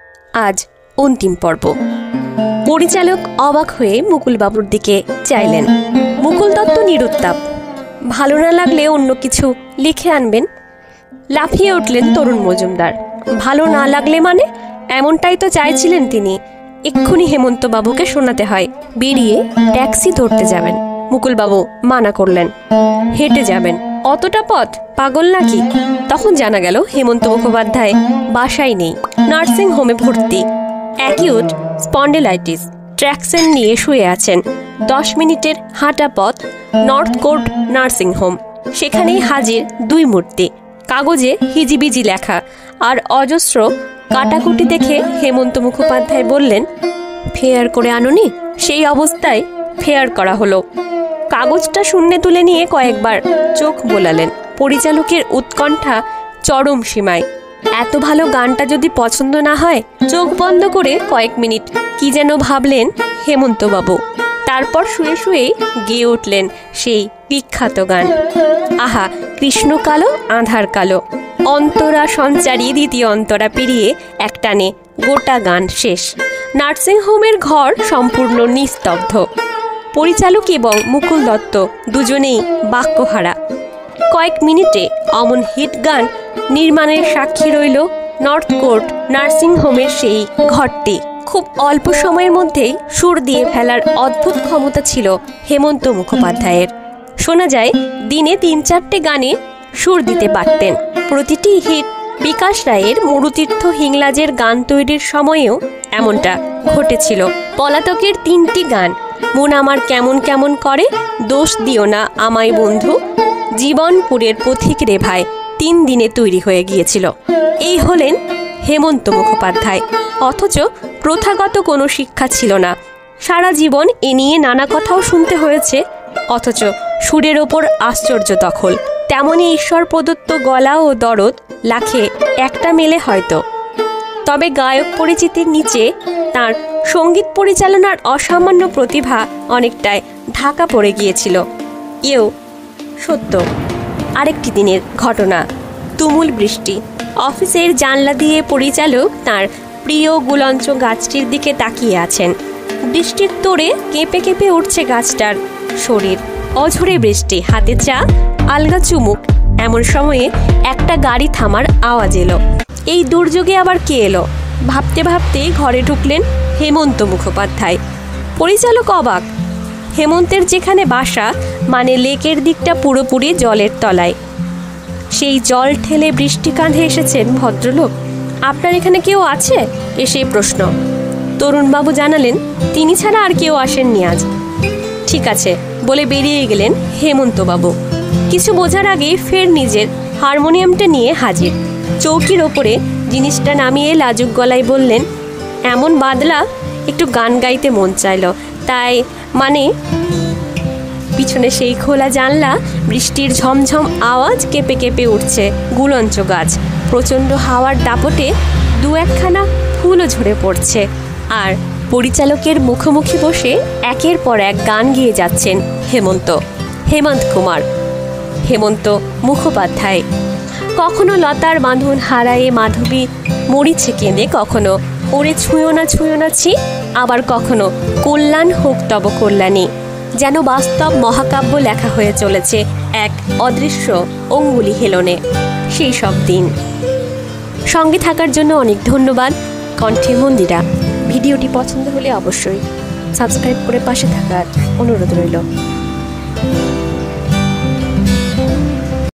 আজ অন্তিম পর্ব। পরিচালক অবাক হয়ে মুকুলবাবুর দিকে চাইলেন। মুকুল দত্ত নিরুত্তাপ। ভালো না লাগলে অন্য কিছু লিখে আনবেন। লাফিয়ে উঠলেন তরুণ মজুমদার। ভালো না লাগলে মানে? এমনটাই তো চাইছিলেন তিনি। এক্ষুনি হেমন্তবাবুকে শোনাতে হয়। বেরিয়ে ট্যাক্সি ধরতে যাবেন। মুকুলবাবু মানা করলেন। হেঁটে যাবেন? অতটা পথ, পাগল নাকি? তখন জানা গেল হেমন্ত মুখোপাধ্যায় বাসায় নেই, নার্সিং হোমে ভর্তি। অ্যাকিউট স্পন্ডিলাইটিস, ট্র্যাকশন নিয়ে শুয়ে আছেন। 10 মিনিটের হাঁটা পথ নর্থ কোর্ট নার্সিং হোম। সেখানেই হাজির 2 মূর্তি। কাগজে হিজিবিজি লেখা আর অজস্র কাটাকুটি দেখে হেমন্ত মুখোপাধ্যায় বললেন, ফেয়ার করে আনুনি? সেই অবস্থায় ফেয়ার করা হলো। কাগজটা শূন্যে তুলে নিয়ে কয়েকবার চোখ বোলালেন। পরিচালকের উৎকণ্ঠা চরম সীমায়। এত ভালো গানটা যদি পছন্দ না হয়? চোখ বন্ধ করে কয়েক মিনিট কি যেন ভাবলেন হেমন্তবাবু। তারপর শুয়ে শুয়ে গেয়ে উঠলেন সেই বিখ্যাত গান। আহা কৃষ্ণ কালো আঁধার কালো, অন্তরা সঞ্চারী দ্বিতীয় অন্তরা পেরিয়ে একটানে গোটা গান শেষ। নার্সিং হোমের ঘর সম্পূর্ণ নিস্তব্ধ। পরিচালক এবং মুকুল দত্ত দুজনেই বাক্যহারা। কয়েক মিনিটে অমন হিট গান নির্মাণের সাক্ষী রইল নর্থ কোর্ট নার্সিং হোমের সেই ঘরটি। খুব অল্প সময়ের মধ্যেই সুর দিয়ে ফেলার অদ্ভুত ক্ষমতা ছিল হেমন্ত মুখোপাধ্যায়ের। শোনা যায় দিনে 3-4টে গানে সুর দিতে পারতেন। প্রতিটি হিট বিকাশ রায়ের মরুতীর্থ হিংলাজের গান তৈরির সময়েও এমনটা ঘটেছিল। পলাতকের 3টি গান, মন আমার কেমন কেমন করে, দোষ দিও না আমায় বন্ধু, জীবনপুরের পথিক রে ভাই, 3 দিনে তৈরি হয়ে গিয়েছিল। এই হলেন হেমন্ত মুখোপাধ্যায়। অথচ প্রথাগত কোনো শিক্ষা ছিল না। সারা জীবন এ নিয়ে নানা কথাও শুনতে হয়েছে। অথচ সুরের ওপর আশ্চর্য দখল। তেমনই ঈশ্বর প্রদত্ত গলা ও দরদ লাখে একটা মেলে হয়তো। তবে গায়ক পরিচিতির নিচে তার সঙ্গীত পরিচালনার অসামান্য প্রতিভা অনেকটাই ঢাকা পড়ে গিয়েছিল। এও সত্য। আরেকটি দিনের ঘটনা। তুমুল বৃষ্টি। অফিসের জানলা দিয়ে পরিচালক তার প্রিয় গুলঞ্চ গাছটির দিকে তাকিয়ে আছেন। বৃষ্টির তোড়ে কেঁপে কেঁপে উঠছে গাছটার শরীর। অঝরে বৃষ্টি, হাতে চা, আলগা চুমুক। এমন সময়ে একটা গাড়ি থামার আওয়াজ এলো। এই দুর্যোগে আবার কে এলো? ভাবতে ভাবতে ঘরে ঢুকলেন হেমন্ত মুখোপাধ্যায়। পরিচালক অবাক। হেমন্তের যেখানে বাসা, মানে লেকের দিকটা পুরোপুরি জলের তলায়। সেই জল ঠেলে বৃষ্টি কাঁধে এসেছেন ভদ্রলোক। আপনার এখানে কেউ আছে? এসে প্রশ্ন। তরুণবাবু জানালেন তিনি ছাড়া আর কেউ আসেননি আজ। ঠিক আছে বলে বেরিয়ে গেলেন হেমন্তবাবু। কিছু বোঝার আগেই ফের নিজের হারমোনিয়ামটা নিয়ে হাজির। চৌকির ওপরে জিনিসটা নামিয়ে লাজুক গলায় বললেন, এমন বাদলা একটু গান গাইতে মন চাইল, তাই মানে। পিছনে সেই খোলা জানলা, বৃষ্টির ঝমঝম আওয়াজ, কেঁপে কেঁপে উঠছে গুলঞ্চ গাছ। প্রচণ্ড হাওয়ার দাপটে 2-1খানা ফুলও ঝরে পড়ছে। আর পরিচালকের মুখোমুখি বসে একের পর এক গান গেয়ে যাচ্ছেন হেমন্ত কুমার, হেমন্ত মুখোপাধ্যায়। কখনো লতার বাঁধন হারায়ে মাধবী মরিছে কেঁদে, কখনো ওরে ছুঁয়ো না ছি, আবার কখনো কল্যাণ হোক তব কল্যাণী। যেন বাস্তব মহাকাব্য লেখা হয়ে চলেছে এক অদৃশ্য অঙ্গুলি হেলনে। সেই সব দিন। সঙ্গে থাকার জন্য অনেক ধন্যবাদ। কণ্ঠে মন্দিরা। ভিডিওটি পছন্দ হলে অবশ্যই সাবস্ক্রাইব করে পাশে থাকার অনুরোধ রইল।